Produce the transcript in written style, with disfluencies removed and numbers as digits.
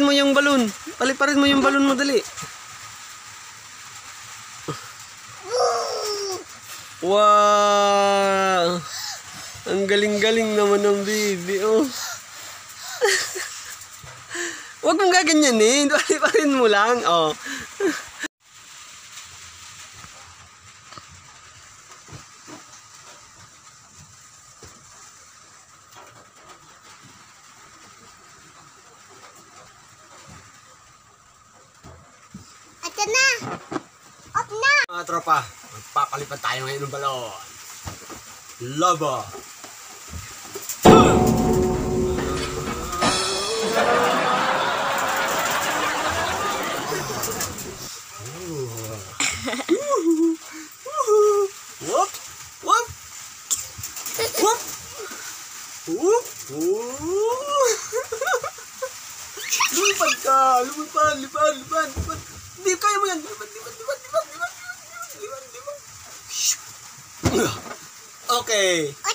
mo yung balon. Paliparin mo yung balon mo, dali. Wow! Ang galing-galing naman ng baby, oh. Huwag mong gaganyanin. Paliparin mo lang, oh. Ito na! Off na! Mga tropa, magpapalipad tayo ngayon ng balon. Laba! Whoop! Whoop! Whoop! Whoop! Lumipad ka! Lumipad! Lipad! Lipad! Lipad! Hindi, kaya mo yan! Lipad! Lipad! Lipad! Lipad! Lipad! Lipad! Lipad! Lipad! Okay!